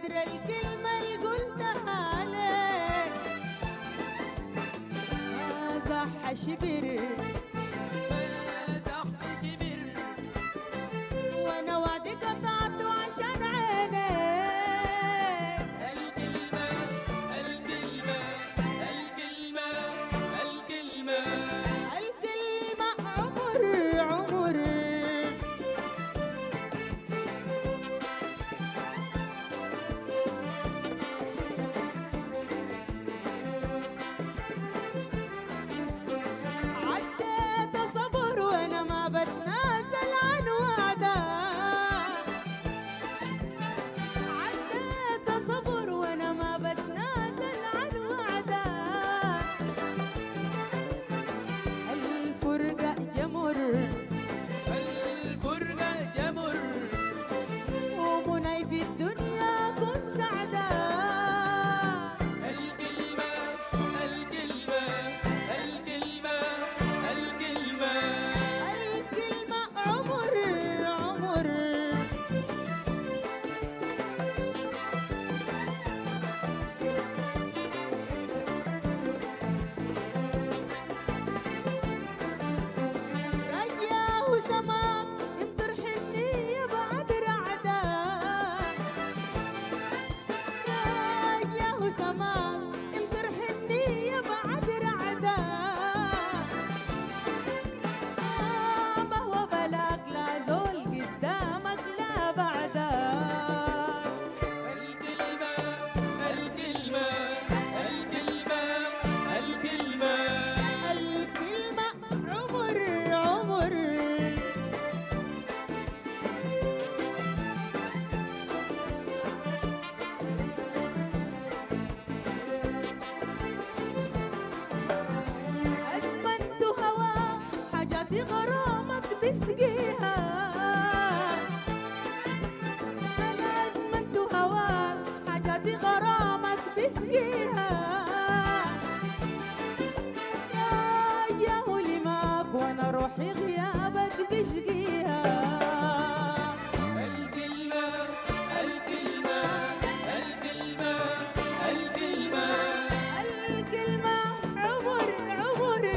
تدري الكلمة اللي قلتها لك ما زح شبر وانا وعدي قطعته عشان عينيك. الكلمة الكلمة الكلمة الكلمة الكلمة عمر عمر عديت صبر وانا ما بتنازل عن وعدك. عديت صبر وانا ما بتنازل عن وعدك. الفرقة جمر الفرقة جمر ومني في الدنيا كن سعداء. الكلمة الكلمة الكلمة الكلمة الكلمة عمر عمر رجاه سما يمطر حنية بعد رعدك. رجاه سما يمطر حنية بعد رعدك. ما هو بلاك لا زول قدامك لا بعدك. الكلمة الكلمة الكلمة الكلمة الكلمة عمر عمر أدمنت هوا حاجاتي غرامك بسقيها. أنا أدمنت هوا حاجاتي غرامك بسقيها. يا لماك وأنا روحي غيابك بشقيها. الكلمة الكلمة الكلمة الكلمة الكلمة عمر عمر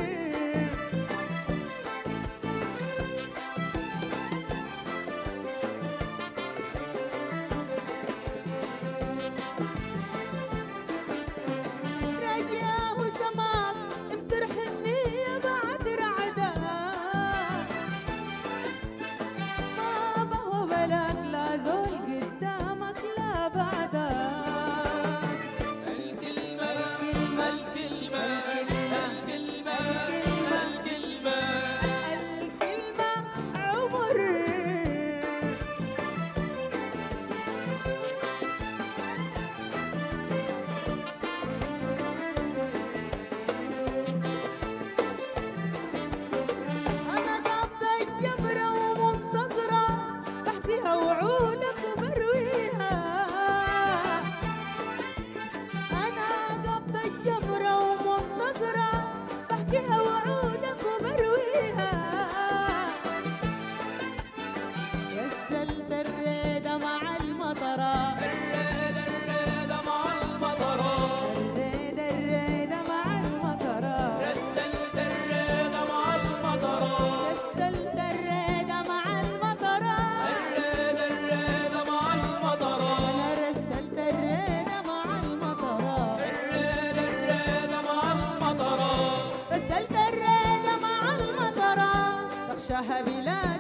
رجاه سماك امطر حنية بعد رعدك. ما بهو بلاك لا زول قدامك لا بعدك. الكلمة الكلمة الكلمة الكلمة الكلمة عمر أنا قابضة الجمرة ومنتظرة بحكيها وعودك وبرويها. أنا قابضة الجمرة ومنتظرة بحكيها وعودك وبرويها. غسلت الريدة مع المطرة. الريدة الريدة مع المطرة الريدة الريدة مع المطرة. رسلت الريدة مع المطرة غسلت الريدة مع المطرة. الريدة الريدة مع المطرة أنا رسلت الريدة مع المطرة. الريدة الريدة مع المطرة رسلت الريدة مع المطرة. تغشاها بلاد